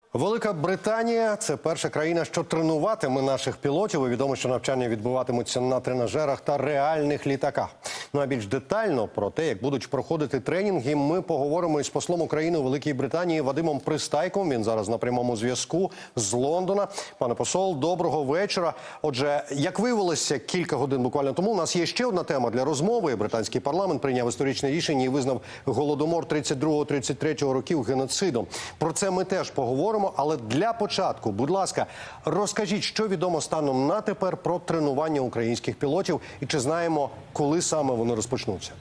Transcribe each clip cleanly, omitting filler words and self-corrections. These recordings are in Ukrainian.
Велика Британія – це перша країна, що тренуватиме наших пілотів. І відомо, що навчання відбуватимуться на тренажерах та реальних літаках. Ну а більш детально про те, як будуть проходити тренінги, ми поговоримо із послом України у Великій Британії Вадимом Пристайком. Він зараз на прямому зв'язку з Лондона. Пане посол, доброго вечора. Отже, як виявилося кілька годин буквально тому, у нас є ще одна тема для розмови. Британський парламент прийняв історичне рішення і визнав Голодомор 32-33 років геноцидом. Про це ми теж поговоримо. Але для початку, будь ласка, розкажіть, що відомо станом на тепер про тренування українських пілотів і чи знаємо, коли саме вони розпочнуться?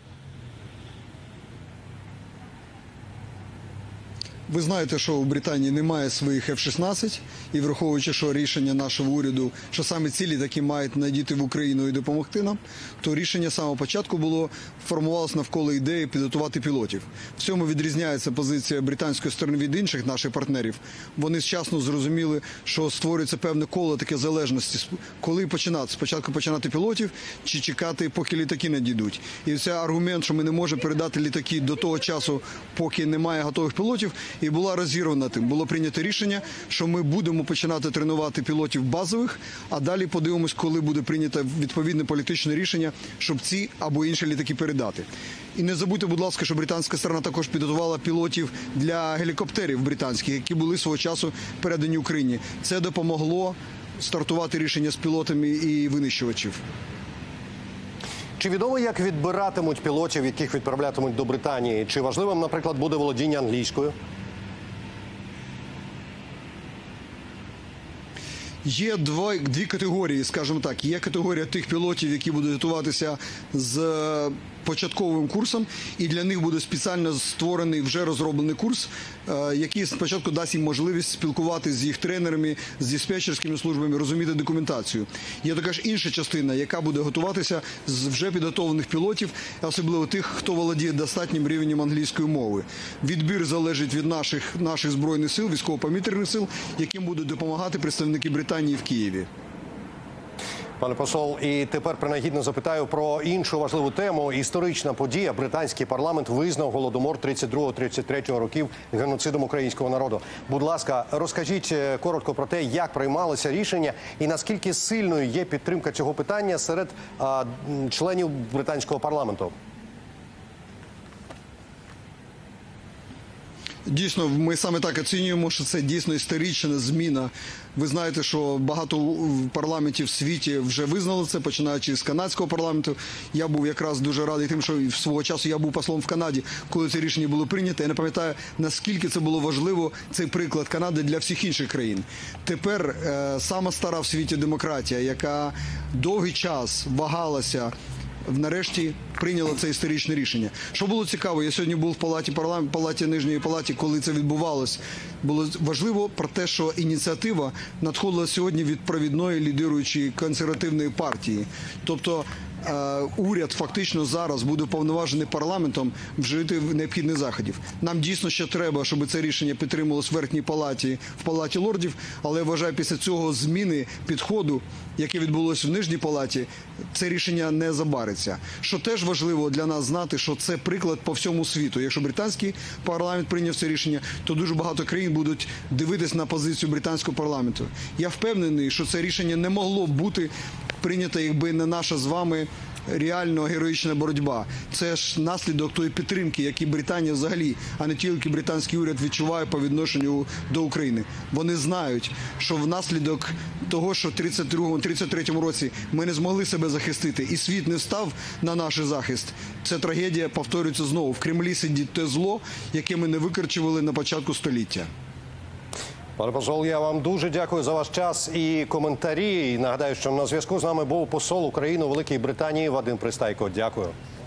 Ви знаєте, що у Британії немає своїх F-16, і враховуючи, що рішення нашого уряду, що саме ці літаки мають надійти в Україну і допомогти нам, то рішення з самого початку було формувалося навколо ідеї підготувати пілотів. В цьому відрізняється позиція британської сторони від інших наших партнерів. Вони вчасно зрозуміли, що створюється певне коло таке залежності. Коли починати? Спочатку починати пілотів чи чекати, поки літаки надійдуть. І цей аргумент, що ми не можемо передати літаки до того часу, поки немає готових пілотів, і була розірвана тим. Було прийнято рішення, що ми будемо починати тренувати пілотів базових, а далі подивимось, коли буде прийнято відповідне політичне рішення, щоб ці або інші літаки передати. І не забудьте, будь ласка, що британська сторона також підготувала пілотів для гелікоптерів британських, які були свого часу передані Україні. Це допомогло стартувати рішення з пілотами і винищувачів. Чи відомо, як відбиратимуть пілотів, яких відправлятимуть до Британії? Чи важливим, наприклад, буде володіння англійською? Є дві категорії, скажімо так. Є категорія тих пілотів, які будуть готуватися з початковим курсом, і для них буде спеціально створений, вже розроблений курс, який спочатку дасть їм можливість спілкуватися з їх тренерами, з диспетчерськими службами, розуміти документацію. Є також інша частина, яка буде готуватися з вже підготовлених пілотів, особливо тих, хто володіє достатнім рівнем англійської мови. Відбір залежить від наших збройних сил, військово-повітряних сил, яким будуть допомагати представники Британії в Києві. Пане посол, і тепер принагідно запитаю про іншу важливу тему. Історична подія. Британський парламент визнав Голодомор 32-33 років геноцидом українського народу. Будь ласка, розкажіть коротко про те, як приймалося рішення і наскільки сильною є підтримка цього питання серед членів британського парламенту. Дійсно, ми саме так оцінюємо, що це дійсно історична зміна. Ви знаєте, що багато парламентів в світі вже визнали це, починаючи з канадського парламенту. Я був якраз дуже радий тим, що свого часу я був послом в Канаді, коли це рішення було прийнято. Я не пам'ятаю, наскільки це було важливо, цей приклад Канади для всіх інших країн. Тепер сама стара в світі демократія, яка довгий час вагалася, нарешті прийняла це історичне рішення. Що було цікаво, я сьогодні був в палаті Нижньої палати, коли це відбувалось. Було важливо про те, що ініціатива надходила сьогодні від провідної лідируючої консервативної партії. Тобто уряд фактично зараз буде повноважений парламентом вжити необхідних заходів. Нам дійсно ще треба, щоб це рішення підтримувалось в верхній палаті, в палаті лордів, але я вважаю, після цього зміни підходу, яке відбулося в Нижній палаті, це рішення не забариться. Що теж важливо для нас знати, що це приклад по всьому світу. Якщо британський парламент прийняв це рішення, то дуже багато країн будуть дивитись на позицію британського парламенту. Я впевнений, що це рішення не могло б бути прийнято, якби не наша з вами реально героїчна боротьба. Це ж наслідок тої підтримки, які Британія взагалі, а не тільки британський уряд відчуває по відношенню до України. Вони знають, що внаслідок того, що в 32-33 році ми не змогли себе захистити і світ не став на наш захист, ця трагедія повторюється знову. В Кремлі сидить те зло, яке ми не викорчували на початку століття. Пане посол, я вам дуже дякую за ваш час і коментарі. І нагадаю, що на зв'язку з нами був посол України у Великій Британії Вадим Пристайко. Дякую.